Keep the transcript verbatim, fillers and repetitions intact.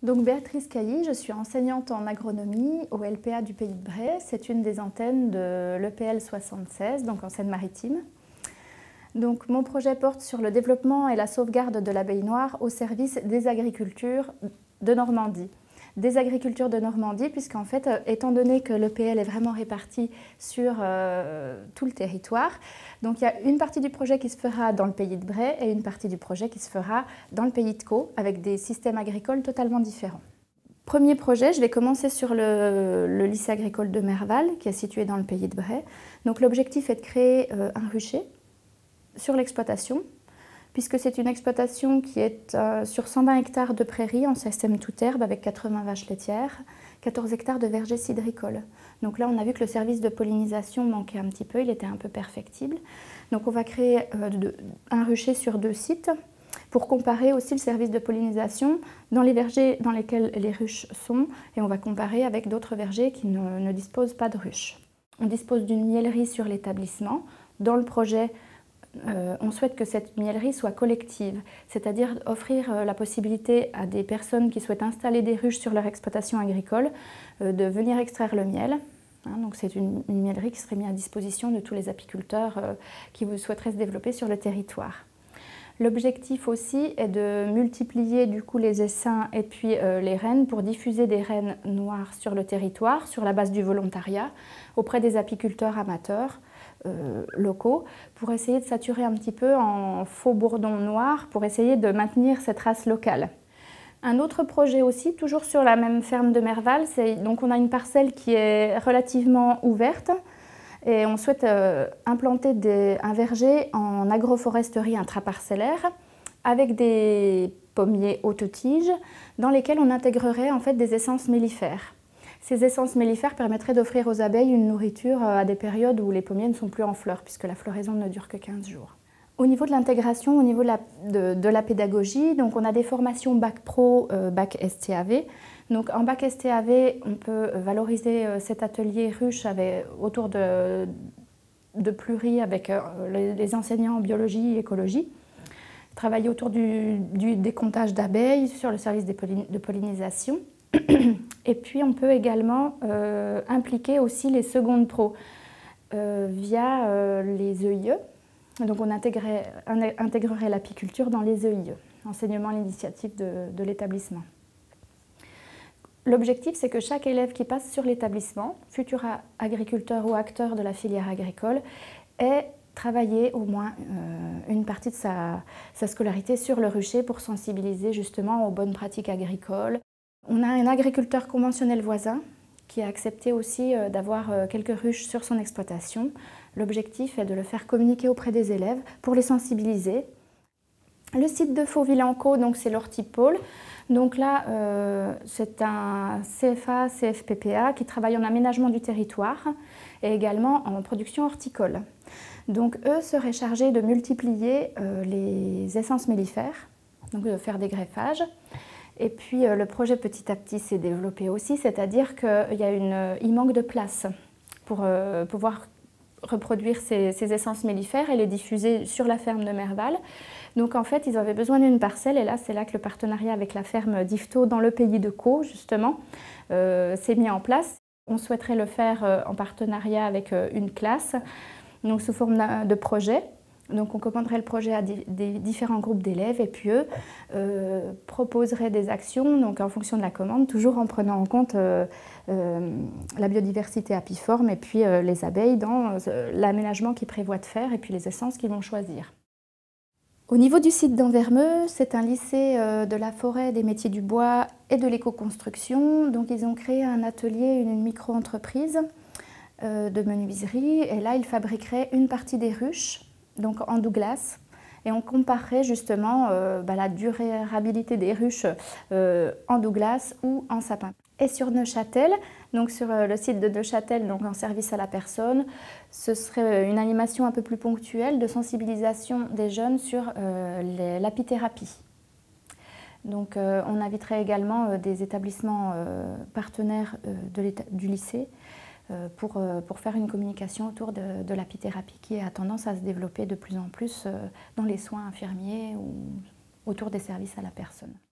Donc Béatrice Cailly, je suis enseignante en agronomie au L P A du Pays de Bray. C'est une des antennes de l'E P L soixante-seize, donc en Seine-Maritime. Donc mon projet porte sur le développement et la sauvegarde de l'abeille noire au service des agricultures de Normandie. Des agricultures de Normandie, puisqu'en fait, étant donné que l'E P L est vraiment réparti sur euh, tout le territoire, donc il y a une partie du projet qui se fera dans le Pays de Bray et une partie du projet qui se fera dans le Pays de Caux, avec des systèmes agricoles totalement différents. Premier projet, je vais commencer sur le, le lycée agricole de Merval, qui est situé dans le Pays de Bray. Donc l'objectif est de créer euh, un rucher sur l'exploitation, puisque c'est une exploitation qui est euh, sur cent vingt hectares de prairies en système toute herbe avec quatre-vingts vaches laitières, quatorze hectares de vergers cidricoles. Donc là, on a vu que le service de pollinisation manquait un petit peu, il était un peu perfectible. Donc on va créer euh, de, un rucher sur deux sites pour comparer aussi le service de pollinisation dans les vergers dans lesquels les ruches sont, et on va comparer avec d'autres vergers qui ne, ne disposent pas de ruches. On dispose d'une miellerie sur l'établissement. Dans le projet, Euh, on souhaite que cette miellerie soit collective, c'est-à-dire offrir euh, la possibilité à des personnes qui souhaitent installer des ruches sur leur exploitation agricole euh, de venir extraire le miel. Hein, donc c'est une, une miellerie qui serait mise à disposition de tous les apiculteurs euh, qui souhaiteraient se développer sur le territoire. L'objectif aussi est de multiplier du coup les essaims et puis euh, les reines pour diffuser des reines noires sur le territoire, sur la base du volontariat, auprès des apiculteurs amateurs euh, locaux, pour essayer de saturer un petit peu en faux bourdons noirs, pour essayer de maintenir cette race locale. Un autre projet aussi, toujours sur la même ferme de Merval, c'est donc on a une parcelle qui est relativement ouverte, et on souhaite euh, implanter des, un verger en agroforesterie intraparcellaire avec des pommiers haute tige dans lesquels on intégrerait en fait des essences mellifères. Ces essences mellifères permettraient d'offrir aux abeilles une nourriture à des périodes où les pommiers ne sont plus en fleurs, puisque la floraison ne dure que quinze jours. Au niveau de l'intégration, au niveau de la, de, de la pédagogie, donc on a des formations bac pro, euh, bac S T A V. Donc en bac S T A V, on peut valoriser euh, cet atelier ruche avec, autour de, de plurie avec euh, les, les enseignants en biologie et écologie. Travailler autour du, du décomptage d'abeilles sur le service de pollinisation. Et puis on peut également euh, impliquer aussi les secondes pro euh, via euh, les E I E. Donc on intégrerait, intégrerait l'apiculture dans les E I E, enseignement à l'initiative de, de l'établissement. L'objectif, c'est que chaque élève qui passe sur l'établissement, futur agriculteur ou acteur de la filière agricole, ait travaillé au moins euh, une partie de sa, sa scolarité sur le rucher pour sensibiliser justement aux bonnes pratiques agricoles. On a un agriculteur conventionnel voisin qui a accepté aussi euh, d'avoir euh, quelques ruches sur son exploitation. L'objectif est de le faire communiquer auprès des élèves pour les sensibiliser. Le site de Fauville-en-Caux, donc c'est l'Hortipôle. Donc là, euh, c'est un C F A C F P P A qui travaille en aménagement du territoire et également en production horticole. Donc eux seraient chargés de multiplier euh, les essences mellifères, donc de faire des greffages. Et puis euh, le projet petit à petit s'est développé aussi, c'est-à-dire qu'il manque de place pour euh, pouvoir reproduire ces, ces essences mellifères et les diffuser sur la ferme de Merval. Donc en fait, ils avaient besoin d'une parcelle, et là, c'est là que le partenariat avec la ferme d'Yvetot dans le Pays de Caux, justement, euh, s'est mis en place. On souhaiterait le faire euh, en partenariat avec euh, une classe, donc sous forme de projet. Donc on commanderait le projet à des différents groupes d'élèves, et puis eux euh, proposeraient des actions donc en fonction de la commande, toujours en prenant en compte euh, euh, la biodiversité apiforme et puis euh, les abeilles dans euh, l'aménagement qu'ils prévoient de faire et puis les essences qu'ils vont choisir. Au niveau du site d'Anvermeux, c'est un lycée euh, de la forêt, des métiers du bois et de l'éco-construction. Donc ils ont créé un atelier, une micro-entreprise euh, de menuiserie, et là ils fabriqueraient une partie des ruches, donc en Douglas, et on comparerait justement euh, bah, la durabilité des ruches euh, en Douglas ou en sapin. Et sur Neuchâtel, donc sur euh, le site de Neuchâtel, donc en service à la personne, ce serait une animation un peu plus ponctuelle de sensibilisation des jeunes sur euh, l'apithérapie. Donc euh, on inviterait également euh, des établissements euh, partenaires euh, de du lycée Pour, pour faire une communication autour de, de l'apithérapie qui a tendance à se développer de plus en plus dans les soins infirmiers ou autour des services à la personne.